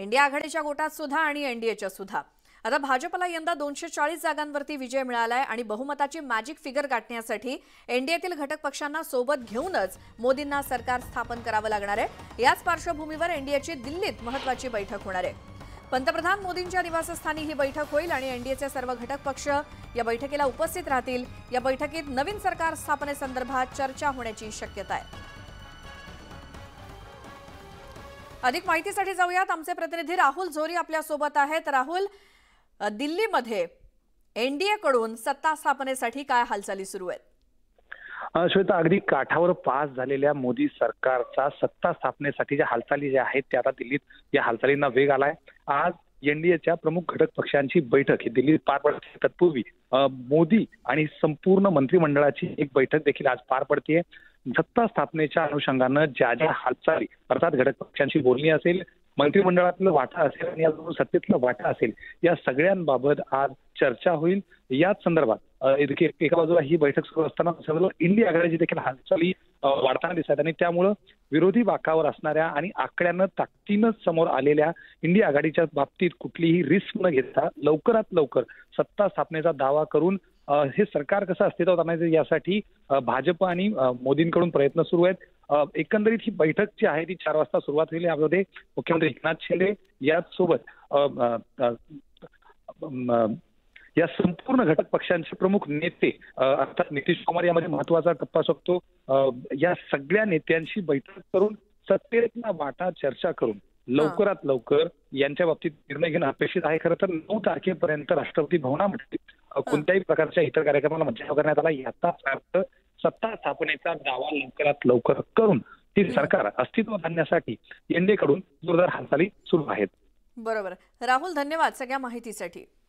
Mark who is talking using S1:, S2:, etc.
S1: India आघाडीच्या गोटात सुद्धा आणि एनडीएच्या सुद्धा। आता भाजपला यंदा 240 जागांवरती विजय मिळालाय आणि बहुमताची मॅजिक फिगर गाठण्यासाठी एनडीएतील घटक पक्षांना सोबत घेऊनच मोदींना सरकार स्थापन करावं लागणार आहे। याच पार्श्वभूमीवर एनडीएची दिल्लीत महत्त्वाची बैठक होणार आहे। पंतप्रधान मोदींच्या निवासस्थानी ही बैठक होईल आणि एनडीएचे सर्व घटक पक्ष या बैठकीला उपस्थित राहतील। या बैठकीत नवीन सरकार स्थापनेसंदर्भात चर्चा होण्याची शक्यता आहे। अधिक माहितीसाठी जाऊयात, आमचे प्रतिनिधी राहुल झोरी आपल्या सोबत आहेत। राहुल, दिल्लीमध्ये एनडीए कडून सत्ता स्थापनेसाठी काय हालचाली सुरू आहेत?
S2: श्वेता, अगदी काठावर पास झालेल्या मोदी सरकारचा सत्ता स्थापनेसाठीच्या हालचाली ज्या आहेत त्या आता दिल्लीत या हालचालींना वेग आलाय। आज एनडीएच्या प्रमुख घटक पक्षांची बैठक ही दिल्लीत पार पडते। तत्पूर्वी मोदी आणि संपूर्ण मंत्रिमंडळाची एक बैठक देखील आज पार पडते। सत्ता स्थापनेच्या अनुषंगानं ज्या ज्या हालचाली अर्थात घटक पक्षांची बोलणी असेल, मंत्रिमंडळातलं वाटा असेल आणि यातून सत्तेतलं वाटा असेल, या सगळ्यांबाबत आज चर्चा होईल। याच संदर्भात एका बाजूला ही बैठक सुरू असताना दुसऱ्या बाजूला इंडिया आघाडीची देखील हालचाली वाढताना दिसत आणि त्यामुळे विरोधी बाकावर असणाऱ्या आणि आकड्यानं ताकदीनच समोर आलेल्या इंडिया आघाडीच्या बाबतीत कुठलीही रिस्क न घेता लवकरात लवकर सत्ता स्थापनेचा दावा करून हे सरकार कसं अस्तित्वात आणायचं यासाठी भाजप आणि मोदींकडून प्रयत्न सुरू आहेत। एकंदरीत ही बैठक जी आहे ती 4 वाजता सुरुवात होईल। यामध्ये मुख्यमंत्री एकनाथ शिंदे यासोबत या संपूर्ण घटक पक्षांचे प्रमुख नेते अर्थात नितीश कुमार यामध्ये महत्वाचा टप्पा असतो। या सगळ्या नेत्यांशी बैठक करून सत्तेतला वाटा चर्चा करून लवकरात लवकर यांच्या बाबतीत निर्णय घेणं अपेक्षित आहे। खरं तर 9 तारखेपर्यंत राष्ट्रपती भवनामध्ये कोणत्याही प्रकारच्या इतर कार्यक्रमाला मज्जाव करण्यात आला। याचाच अर्थ सत्ता स्थापनेचा दावा लवकरात लवकर करून ती सरकार अस्तित्वात आणण्यासाठी एनडीए कडून जोरदार हालचाली सुरू आहेत।
S1: बरोबर राहुल, धन्यवाद सगळ्या माहितीसाठी।